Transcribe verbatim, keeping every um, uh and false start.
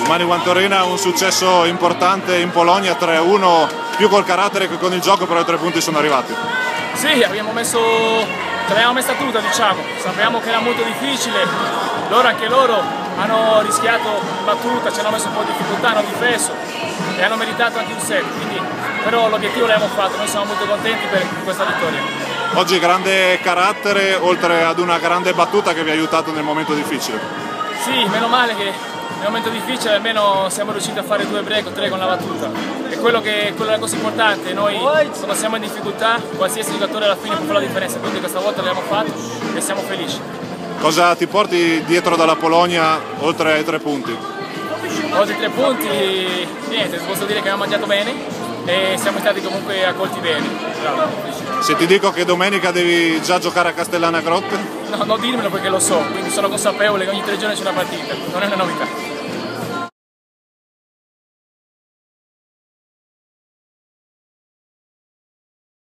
Domani Guantorina un successo importante in Polonia, tre a uno, più col carattere che con il gioco, però i tre punti sono arrivati. Sì, abbiamo messo, l'abbiamo messa tutta, diciamo, sappiamo che era molto difficile, loro anche loro hanno rischiato battuta, ci hanno messo un po' di difficoltà, hanno difeso e hanno meritato anche un set, quindi, però l'obiettivo l'abbiamo fatto, noi siamo molto contenti per questa vittoria. Oggi grande carattere, oltre ad una grande battuta che vi ha aiutato nel momento difficile. Sì, meno male che nel momento difficile almeno siamo riusciti a fare due break o tre con la battuta. E quello che quello è la cosa importante, noi quando siamo in difficoltà, qualsiasi giocatore alla fine può fare la differenza, quindi questa volta l'abbiamo fatto e siamo felici. Cosa ti porti dietro dalla Polonia oltre ai tre punti? Oltre ai tre punti, niente, posso dire che abbiamo mangiato bene e siamo stati comunque accolti bene. Bravo. Se ti dico che domenica devi già giocare a Castellana Grotte? No, non dirmelo perché lo so, quindi sono consapevole che ogni tre giorni c'è una partita, non è una novità.